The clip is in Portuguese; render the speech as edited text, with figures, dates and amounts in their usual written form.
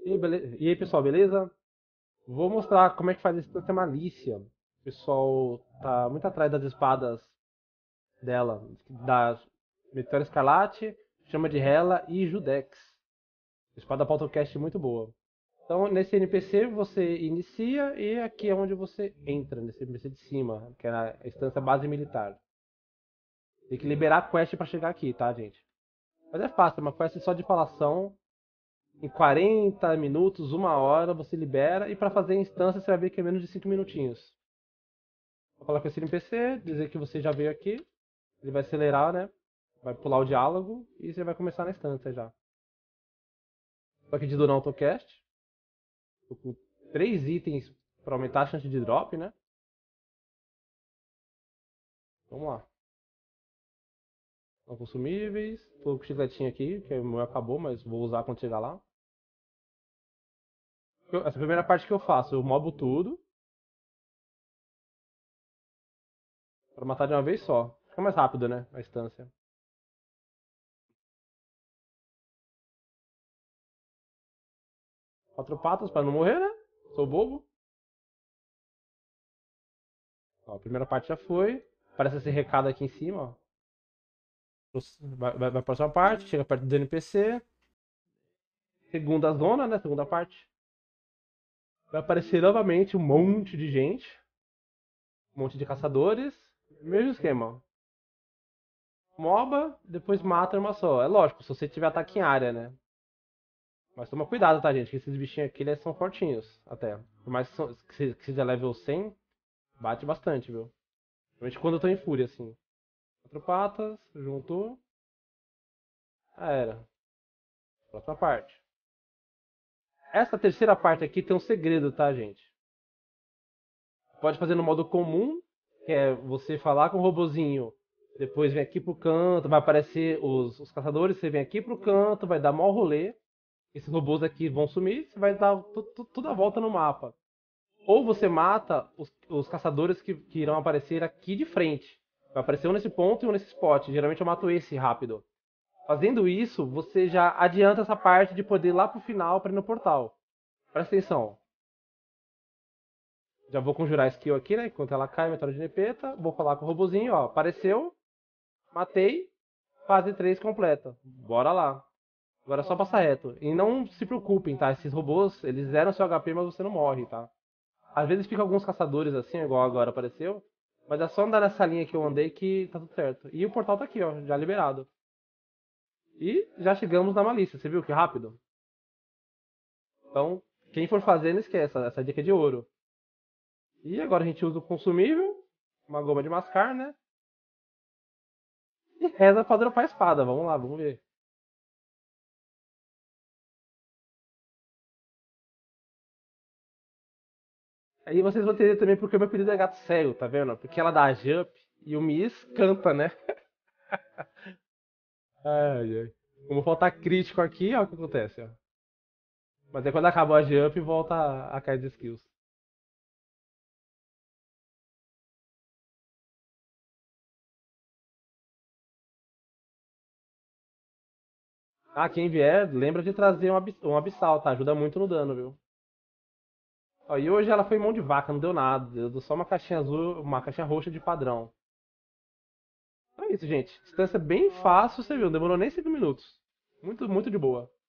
E aí, pessoal, beleza? Vou mostrar como é que faz a instância malícia. O pessoal tá muito atrás das espadas dela, da Meteora Escarlate, Chama de Hela e Judex. Espada Poltercast muito boa. Então, nesse NPC você inicia e aqui é onde você entra, nesse NPC de cima, que é a instância base militar. Tem que liberar a quest pra chegar aqui, tá, gente? Mas é fácil, é uma quest só de falação. Em 40 minutos, uma hora, você libera. E para fazer a instância, você vai ver que é menos de 5 minutinhos. Vou falar com esse NPC, dizer que você já veio aqui. Ele vai acelerar, né? Vai pular o diálogo e você vai começar na instância já. Só que de durar um AutoCast. Tô com 3 itens para aumentar a chance de drop, né? Vamos lá. Não consumíveis. Tô com o chicletinho aqui, que o meu acabou, mas vou usar quando chegar lá. Essa primeira parte que eu faço, eu mobo tudo. Pra matar de uma vez só. Fica mais rápido, né? A instância. 4 patas pra não morrer, né? Sou bobo. Ó, a primeira parte já foi. Aparece esse recado aqui em cima, ó. Vai pra próxima parte, chega perto do NPC. Segunda zona, né? Segunda parte. Vai aparecer novamente um monte de gente. Um monte de caçadores. Mesmo esquema. MOBA, depois mata uma só. É lógico, se você tiver ataque em área, né? Mas toma cuidado, tá, gente? Que esses bichinhos aqui eles são fortinhos, até. Por mais que seja level 100, bate bastante, viu? Principalmente quando eu tô em fúria, assim. 4 patas, juntou. Ah, era. Próxima parte. Essa terceira parte aqui tem um segredo, tá, gente? Pode fazer no modo comum, que é você falar com o robozinho, depois vem aqui pro canto, vai aparecer os caçadores, você vem aqui pro canto, vai dar maior rolê, esses robôs aqui vão sumir, você vai dar toda a volta no mapa. Ou você mata os caçadores que irão aparecer aqui de frente. Vai aparecer um nesse ponto e um nesse spot. Geralmente eu mato esse rápido. Fazendo isso, você já adianta essa parte de poder ir lá pro final para ir no portal. Presta atenção. Já vou conjurar a skill aqui, né? Enquanto ela cai, metal de nepeta. Vou falar com o robozinho, ó. Apareceu, matei, fase 3 completa. Bora lá. Agora é só passar reto. E não se preocupem, tá? Esses robôs, eles zeram seu HP, mas você não morre, tá? Às vezes fica alguns caçadores assim, igual agora apareceu. Mas é só andar nessa linha que eu andei que tá tudo certo. E o portal tá aqui, ó, já liberado. E já chegamos na malícia, você viu que rápido? Então, quem for fazer, não esqueça, essa dica é de ouro. E agora a gente usa o consumível, uma goma de mascar, né? E reza pra dropar a espada. Vamos lá, vamos ver. Aí vocês vão entender também porque o meu apelido é gato cego, tá vendo? Porque ela dá jump e o Miss canta, né? Ai, ai. Como faltar crítico aqui, ó o que acontece, ó. Mas aí quando acabou a jump, volta a cair de skills. Ah, quem vier, lembra de trazer um abissal, tá? Ajuda muito no dano, viu? Ó, e hoje ela foi mão de vaca, não deu nada. Deu só uma caixinha azul, uma caixinha roxa de padrão. Então é isso, gente. Distância bem fácil, você viu? Não demorou nem 5 minutos. Muito, muito de boa.